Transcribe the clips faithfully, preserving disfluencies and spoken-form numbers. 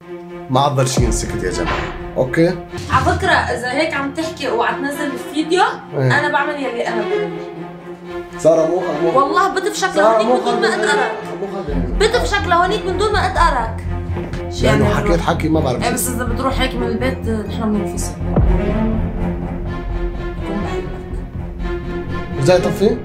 ما عضل شي ينسكت يا جماعه، اوكي؟ على فكره اذا هيك عم تحكي وعتنزل بالفيديو ايه؟ انا بعمل يلي انا بدي. ساره مو مو والله بتفشك لهونيك من دون ما اتقرك، بتفشك لهونيك من دون ما اتقرك. شو يعني حكيت حكي ما بعرف. ايه بس اذا بتروح هيك من البيت نحن بننفصل. بكون بحبك. ازاي طفي؟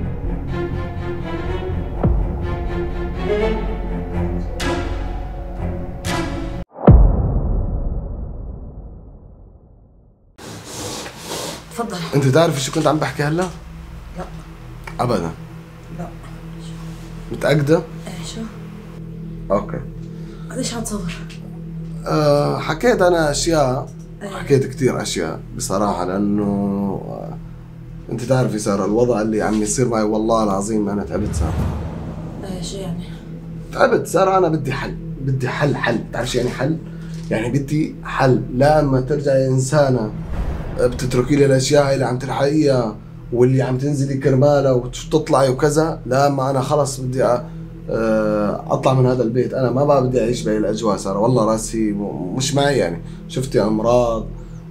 تفضل. انت بتعرفي شو كنت عم بحكي هلا؟ لا ابدا. لا. متأكدة؟ ايه شو؟ اوكي. ليش عم تصور؟ أه حكيت انا اشياء، ايه؟ حكيت كثير اشياء بصراحة، لانه أه انت تعرفي سارة الوضع اللي عم يصير معي والله العظيم انا تعبت سارة. ايه شو يعني؟ تعبت سارة، انا بدي حل، بدي حل حل، بتعرف شو يعني حل؟ يعني بدي حل، لا اما ترجعي انسانة بتتركي لي الاشياء اللي عم تلحقيها واللي عم تنزلي كرمالها وتطلعي وكذا، لا ما انا خلص بدي اطلع من هذا البيت. انا ما بقى بدي اعيش بهي الاجواء ساره، والله راسي مش معي. يعني شفتي امراض،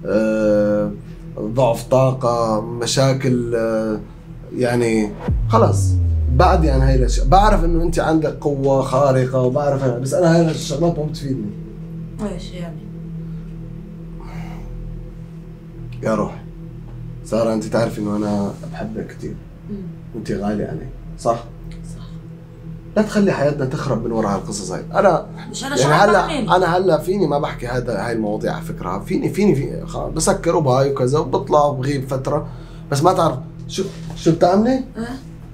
ضعف طاقه، مشاكل، يعني خلص بعدي عن هاي الاشياء. بعرف انه انت عندك قوه خارقه وبعرف انا، بس انا هاي الشغلات ما بتفيدني. ايش يعني؟ يا روحي سارة انت تعرفي انه انا بحبك كثير وانت غالية علي، صح؟ صح. لا تخلي حياتنا تخرب من وراء هالقصص هاي. انا مش انا يعني شو هلا بعمل؟ انا هلا فيني ما بحكي هذا هاي المواضيع على فكرة، فيني فيني في بسكر وبهاي وكذا وبطلع وبغيب فترة، بس ما تعرف شو شو بتعملي؟ اه؟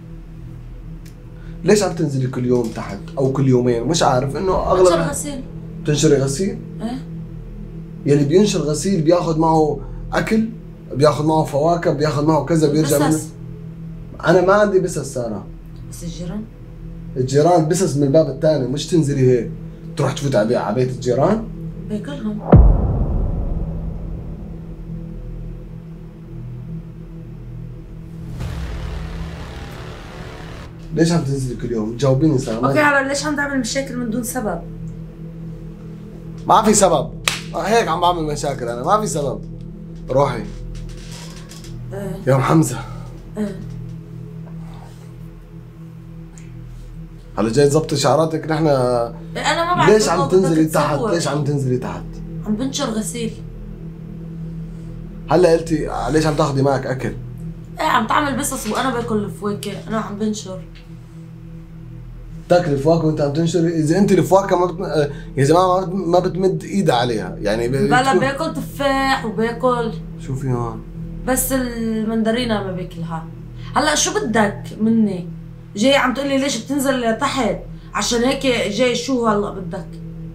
ليش عم تنزلي كل يوم تحت او كل يومين؟ مش عارف انه اغلب بنشر غسيل. بتنشري غسيل؟ ايه؟ يلي بينشر غسيل بياخذ معه اكل، بياخذ معه فواكه، بياخذ معه كذا، بيرجع منه. انا ما عندي بسس سارة. بس الجيران؟ الجيران بسس من الباب الثاني، مش تنزلي هيك تروح تفوت على بيت الجيران. باكلهم. ليش عم تنزلي كل يوم؟ جاوبيني سارة. اوكي هلا ليش عم تعمل مشاكل من دون سبب؟ ما في سبب، هيك عم بعمل مشاكل انا، ما في سبب. روحي. ايه؟ يا ام حمزة. ايه؟ هلا جاي تظبطي شعراتك نحن. انا ما بعرف ليش عم تنزلي تحت؟ ليش عم تنزلي تحت؟ عم بنشر غسيل. هلا قلتي ليش عم تاخذي معك اكل؟ ايه عم تعمل بسس وانا باكل الفواكه، انا عم بنشر. تاكلي فواكه وانت عم تنشري؟ اذا انت الفواكه ما بت... يا جماعه ما بتمد ايدها عليها، يعني ب... بلا باكل تفاح وباكل. شوفي هون بس المندرينة ما باكلها. هلا شو بدك مني؟ جاي عم تقولي ليش بتنزل لتحت؟ عشان هيك جاي شو هلا بدك؟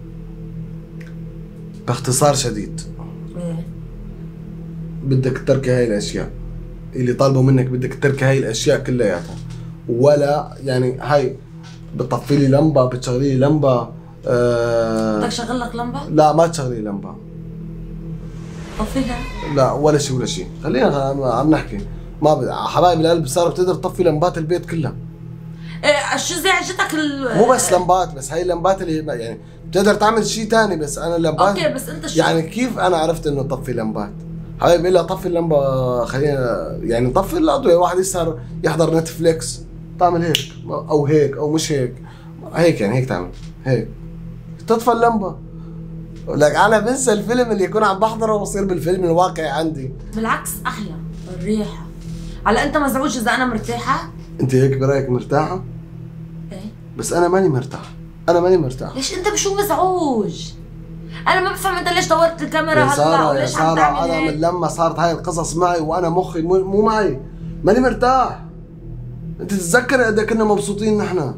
باختصار شديد ايه؟ بدك تتركي هاي الاشياء اللي طالبوا منك، بدك تتركي هاي الاشياء كلياتها، ولا يعني هاي بتطفي لي لمبه، بتشغلي لي لمبه. أه بدك شغل لك لمبه؟ لا ما تشغلي لمبه. طفيها؟ لا ولا شيء ولا شيء، خلينا عم نحكي. ما ب... حبايب القلب صار بتقدر تطفي لمبات البيت كلها. ايه شو زعجتك ال مو بس لمبات، بس هاي اللمبات اللي يعني بتقدر تعمل شيء ثاني، بس انا اللمبات. اوكي بس انت شو يعني كيف انا عرفت انه طفي لمبات؟ حبايبي الا طفي اللمبه، خلينا يعني نطفي الاضويه. واحد يسهر يحضر نتفليكس تعمل هيك او هيك او مش هيك، هيك يعني هيك تعمل هيك تطفى اللمبه. لك انا بنسى الفيلم اللي يكون عم بحضره وبصير بالفيلم الواقعي عندي. بالعكس احلى الريحه. هلا انت مزعوج اذا انا مرتاحه؟ انت هيك برايك مرتاحه؟ ايه بس انا ماني مرتاح، انا ماني مرتاح. ليش انت بشو مزعوج؟ انا ما بفهم انت ليش دورت الكاميرا هلا وليش عم تعمل هيك؟ انا من لما صارت هاي القصص معي وانا مخي مو, مو معي، ماني مرتاح. انت تتذكر قد كنا مبسوطين نحن؟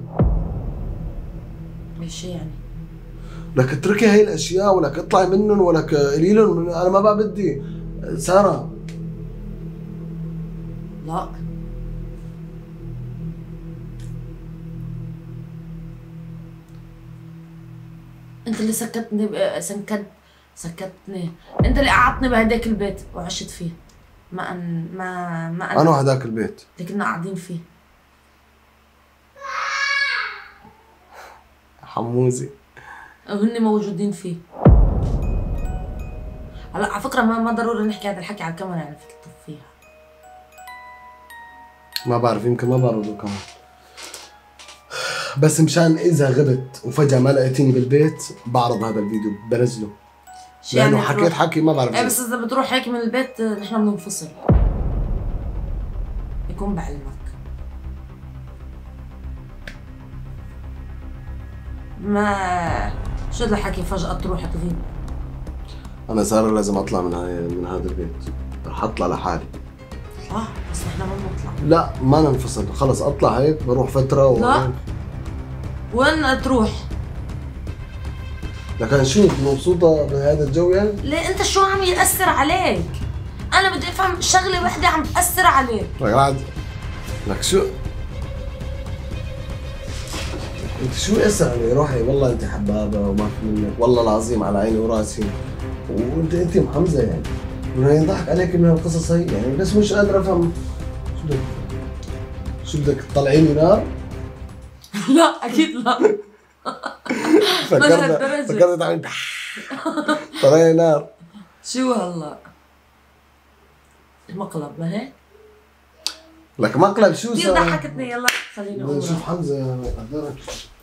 ايش يعني؟ لك اتركي هاي الاشياء ولك اطلعي منهم ولك قولي لهم انا ما بقى بدي. ساره لا انت اللي سكتني ب... سكت سكتني انت اللي قعدتني بهداك البيت وعشت فيه. ما أن... ما ما انا انا هداك البيت اللي كنا قاعدين فيه. حموزي وهن موجودين فيه. هلا على فكره ما ما ضروري نحكي هذا الحكي على الكاميرا، يعني فيك تطفيها. ما بعرف، يمكن ما برضه كمان، بس مشان اذا غبت وفجاه ما لقيتيني بالبيت بعرض هذا الفيديو بنزله، لانه يعني حكيت حكي ما بعرف. ايه بس اذا بتروح هيك من البيت نحن بننفصل، يكون بعلمك. ما شو الحكي فجأة تروح تغيب. انا سارة لازم اطلع من هاي من هذا البيت، رح اطلع لحالي. اه بس نحن ما بنطلع. لا ما ننفصل، خلص اطلع هيك بروح فترة و... لا وين تروح؟ لكن شو مبسوطة بهذا الجو يعني؟ ليه انت شو عم يأثر عليك؟ انا بدي افهم شغلة وحدة عم تأثر عليك. لك قاعد لك شو انت شو يأثر علي؟ روحي والله انت حبابة وما في منك، والله العظيم على عيني وراسي، وانت انت محمزة يعني، انه ينضحك عليك من هالقصص هي يعني، بس مش قادر افهم شو بدك شو بدك تطلعيني نار؟ لا اكيد لا. فكرت فكرت تعمل طلعيني نار. شو هلا؟ المقلب ما هيك؟ لك مقلب شو كثير ضحكتني. يلا خليني اقول شوف حمزة قدرك.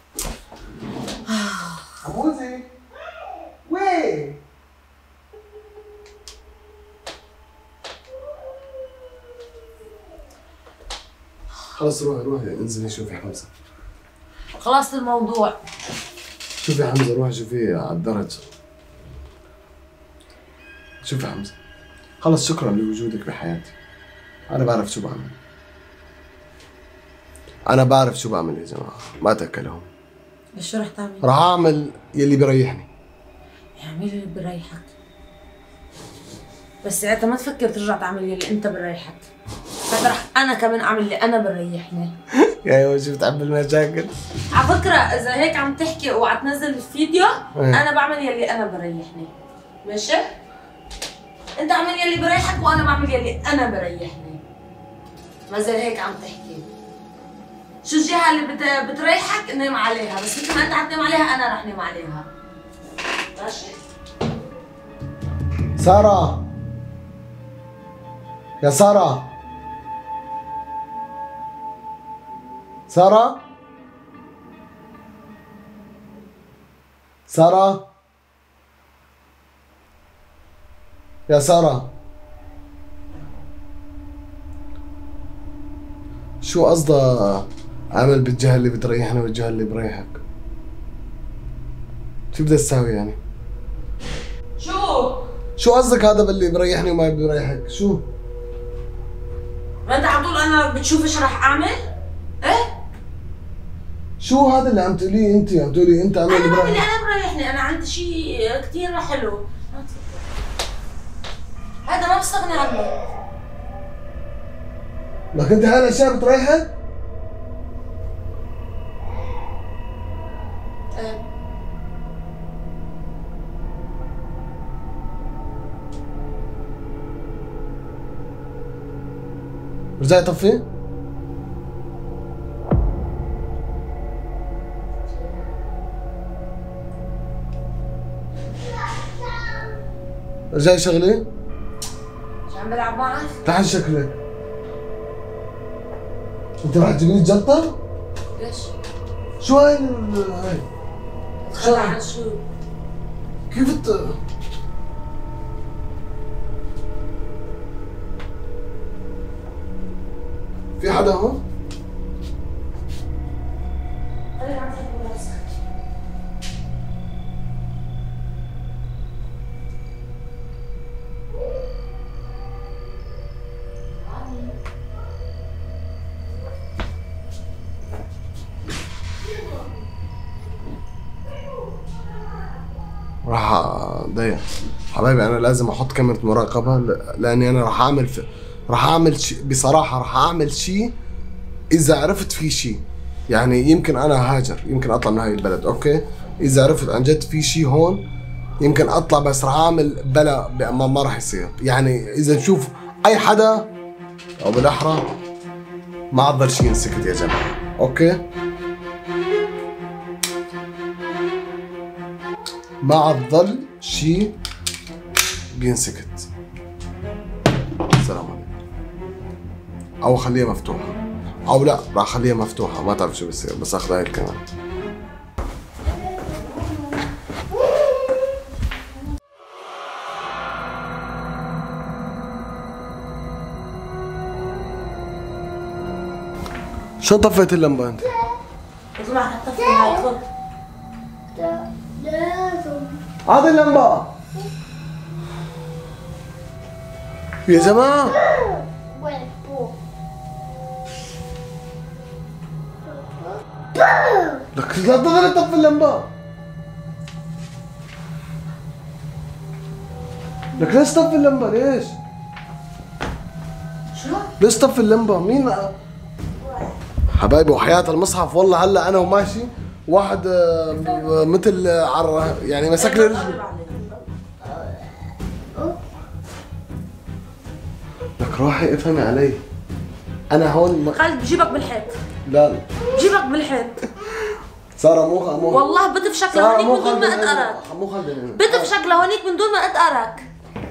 حموزي وين؟ خلص روحي روحي انزلي شوفي حمزة. خلاص الموضوع. شوفي حمزة، روحي شوفي على الدرج. شوفي حمزة، خلص شكرا لوجودك بحياتي. أنا بعرف شو بعمل. أنا بعرف شو بعمل يا جماعة، ما تأكلهم. بس شو رح تعمل؟ رح أعمل يلي بريحني. اعمل اللي بريحك. بس ساعتها ما تفكر ترجع تعمل يلي أنت بريحك. بعد رح أنا كمان أعمل اللي أنا بريحني. يا يوه شو بتحب المشاكل؟ على فكرة إذا هيك عم تحكي وعم تنزل الفيديو أنا بعمل يلي أنا بريحني. ماشي؟ أنت اعمل يلي بريحك وأنا بعمل يلي أنا بريحني. ما زي هيك عم تحكي. شو الجهة اللي بت... بتريحك نام عليها، بس مثل ما أنت عم تنام عليها أنا رح نام عليها. ماشي؟ سارة يا سارة، سارة سارة يا سارة، شو قصدها عامل بالجهة اللي بتريحنا والجهة اللي بريحك؟ شو بدها تساوي يعني؟ شو؟ شو قصدك هذا باللي بريحني وما بريحك؟ شو؟ ما انت عم تقول انا بتشوف ايش رح اعمل؟ ايه؟ شو هذا اللي عم تقوليه انت؟ عم تقولي انت عامل انا اللي بعمل اللي بريحني. انا بريحني، انا عندي شيء كثير حلو. هذا ما بستغني عنه. لكن انت هاي الاشياء بتريحك؟ ايه. رجعي طفي؟ رجعي شغلي؟ شو عم بلعب معك؟ تعال شكلك. انت رح تجيبي لي جلطة؟ ليش؟ شو هاي ال- هاي؟ تخلى عن شو؟ كيف انت؟ في حدا هون؟ خليني عم تحكي راسك. راح ضيع حبايبي، انا لازم احط كاميرا مراقبه ل- لاني انا راح اعمل في راح اعمل شيء بصراحه، راح اعمل شيء اذا عرفت في شيء، يعني يمكن انا هاجر، يمكن اطلع من هاي البلد، اوكي؟ اذا عرفت عن جد في شيء هون يمكن اطلع، بس راح اعمل بلا ما, ما راح يصير، يعني اذا نشوف اي حدا او بالاحرى ما عضل شيء ينسكت يا جماعه، اوكي؟ ما عضل شيء بينسكت. السلام عليكم. او خليها مفتوحه، او لا راح اخليها مفتوحه، ما تعرف شو بصير، بس اخذ هاي كمان. شو طفيت اللمبه انت؟ اطلع حتى في هاي خذ. هذه اللمبه يا جماعه. لك لا تضل تطفي اللمبه. لك ليش تطفي اللمبه؟ ليش؟ شو؟ ليش تطفي اللمبه؟ مين؟ حبايبي وحياة المصحف والله هلا انا وماشي واحد مثل عر يعني مسك لي رجلي. لك روحي افهمي علي. انا هون م... خالد بجيبك بالحيط. لا لا بجيبك بالحيط. سارة مو خ... مو والله بدفشك لهونيك من دون ما اتقرك. مو خلدني بدفشك لهونيك من دون ما اتقرك.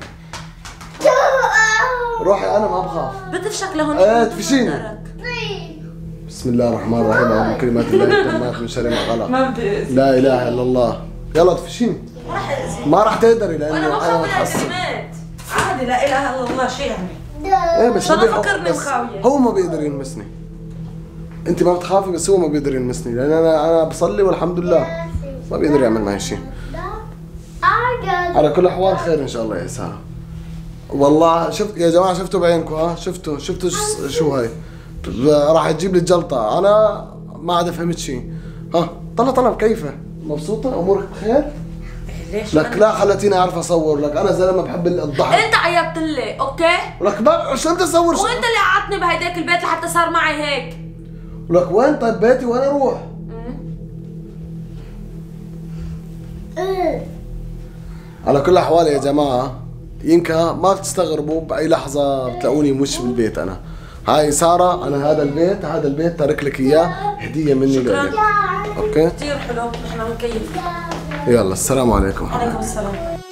روحي انا ما بخاف. بدفشك لهونيك ايه من دون ما تفشيني. اتقرك. بسم الله الرحمن الرحيم. اعوذ بكلمات الله التامات من شر ما خلق. ما بدي لا اله الا الله. يلا تفشيني. ما راح اذيك. ما راح تقدري لانه انا ما انا بخاف من متحسن. الكلمات. عادي لا اله الا الله شو يعني؟ ايه بس شو هو انا بي- فكرني بس مخاوية. هو ما بيقدر يلمسني. انت ما بتخافي بس هو ما بيقدر يلمسني لان انا انا بصلي والحمد لله ما بيقدر يعمل معي شيء. على كل الاحوال خير ان شاء الله يا ساره. والله شفت يا جماعه، شفتوا بعينكم ها، شفتوا شفتوا ش- شو هاي راح تجيب لي الجلطه. انا ما عاد فهمت شيء. ها طلع طلع كيفه؟ مبسوطه؟ امورك بخير؟ ليش؟ لك لا خلتيني اعرف اصور لك، انا زلمه بحب الضحك. انت عيبت لي اوكي؟ لك ما شو بدي اصور؟ وانت اللي قعدتني بهيداك البيت لحتى صار معي هيك. لك وين طيب بيتي وين اروح؟ على كل الاحوال يا جماعه يمكن ما بتستغربوا باي لحظه بتلاقوني مش بالبيت. انا هاي ساره، انا هذا البيت هذا البيت تارك لك اياه هديه مني لك. اوكي كثير حلو، نحن بنكيف. يلا السلام عليكم. عليكم السلام.